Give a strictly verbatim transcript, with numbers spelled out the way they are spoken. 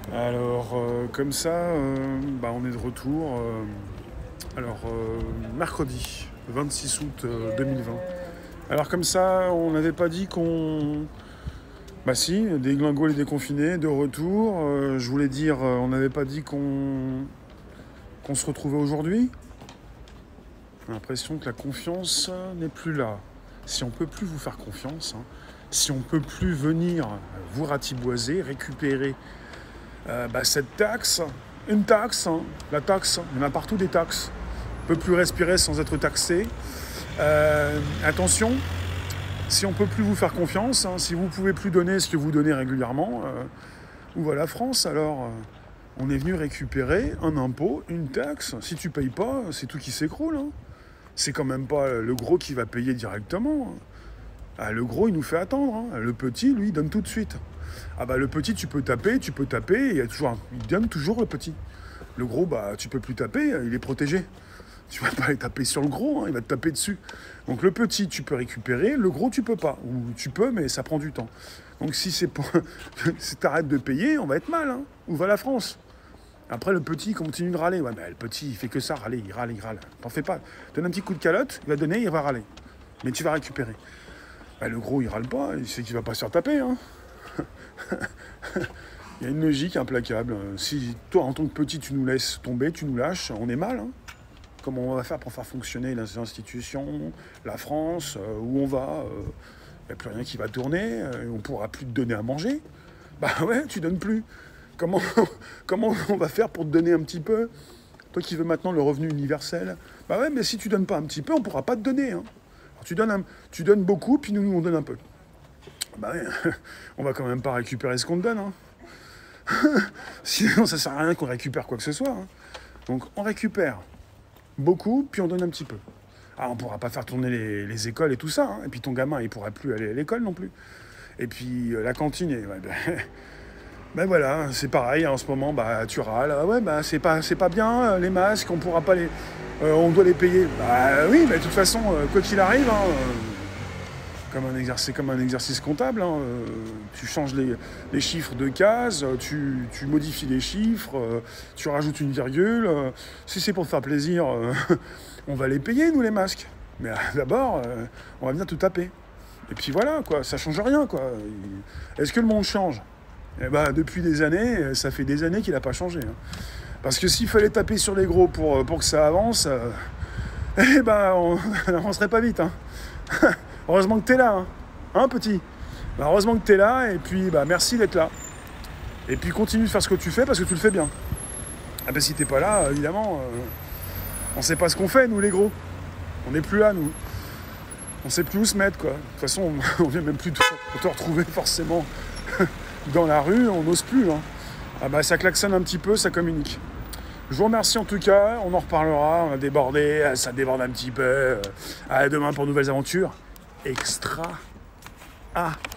Alors, euh, comme ça, euh, bah, on est de retour. euh, alors, euh, mercredi, vingt-six août euh, deux mille vingt. Alors, comme ça, on n'avait pas dit qu'on. Bah, si, des glingos et des confinés, de retour. Euh, je voulais dire, euh, on n'avait pas dit qu'on qu'on se retrouvait aujourd'hui. J'ai l'impression que la confiance euh, n'est plus là. Si on peut plus vous faire confiance, hein, si on peut plus venir vous ratiboiser, récupérer Euh, bah, cette taxe, une taxe, hein, la taxe, il y en a partout des taxes. On ne peut plus respirer sans être taxé. Euh, attention, si on ne peut plus vous faire confiance, hein, si vous ne pouvez plus donner ce que vous donnez régulièrement, euh, où va la France alors euh, on est venu récupérer un impôt, une taxe. Si tu ne payes pas, c'est tout qui s'écroule. Hein. C'est quand même pas le gros qui va payer directement. Hein. Ah, le gros, il nous fait attendre. Hein. Le petit, lui, il donne tout de suite. Ah bah le petit, tu peux taper, tu peux taper, il, y a toujours un... il donne toujours le petit. Le gros, bah tu peux plus taper, il est protégé. Tu vas pas aller taper sur le gros, hein, il va te taper dessus. Donc le petit, tu peux récupérer, le gros, tu peux pas. Ou tu peux, mais ça prend du temps. Donc si c'est pour... si t'arrêtes de payer, on va être mal. Hein. Où va la France? Après, le petit continue de râler. Ouais, mais le petit, il fait que ça, râler, il râle, il râle. T'en fais pas. Donne un petit coup de calotte, il va donner, il va râler. Mais tu vas récupérer. Bah, le gros, il râle pas, il sait qu'il va pas se faire taper. Hein. Il y a une logique implacable. Si toi, en tant que petit, tu nous laisses tomber, tu nous lâches, on est mal. Hein. Comment on va faire pour faire fonctionner les institutions, la France, euh, où on va il n'y a plus rien qui va tourner, euh, on ne pourra plus te donner à manger. Bah ouais, tu donnes plus. Comment, comment on va faire pour te donner un petit peu? Toi qui veux maintenant le revenu universel. Bah ouais, mais si tu donnes pas un petit peu, on ne pourra pas te donner. Hein. Alors, tu, donnes un, tu donnes beaucoup, puis nous, nous, on donne un peu. Bah ouais, on va quand même pas récupérer ce qu'on te donne. Hein. Sinon, ça sert à rien qu'on récupère quoi que ce soit. Hein. Donc, on récupère beaucoup, puis on donne un petit peu. Ah, on pourra pas faire tourner les, les écoles et tout ça. Hein. Et puis ton gamin, il pourra plus aller à l'école non plus. Et puis euh, la cantine, et, ouais, ben, ben voilà, c'est pareil. Hein, en ce moment, bah tu râles. Ah ouais, bah c'est pas, c'est pas bien. Euh, les masques, on pourra pas les, euh, on doit les payer. Bah oui, mais de toute façon, euh, quoi qu'il arrive. Hein, euh, Comme un exercice, c'est comme un exercice comptable. Hein. Euh, tu changes les, les chiffres de cases, tu, tu modifies les chiffres, euh, tu rajoutes une virgule. Euh, si c'est pour te faire plaisir, euh, on va les payer, nous, les masques. Mais euh, d'abord, euh, on va venir tout taper. Et puis voilà, quoi, ça change rien, quoi. Est-ce que le monde change? Eh ben, depuis des années, ça fait des années qu'il n'a pas changé. Hein. Parce que s'il fallait taper sur les gros pour, pour que ça avance, euh, eh ben, on n'avancerait pas vite. Hein. Heureusement que t'es là, hein, hein petit. Bah, heureusement que t'es là, et puis bah, merci d'être là. Et puis continue de faire ce que tu fais, parce que tu le fais bien. Ah ben si t'es pas là, évidemment, euh, on sait pas ce qu'on fait, nous les gros. On n'est plus là, nous. On sait plus où se mettre, quoi. De toute façon, on, on vient même plus te, te retrouver forcément dans la rue, on n'ose plus. Hein. Ah bah ça klaxonne un petit peu, ça communique. Je vous remercie en tout cas, on en reparlera, on a débordé, ça déborde un petit peu. À demain pour de nouvelles aventures. Extra. Ah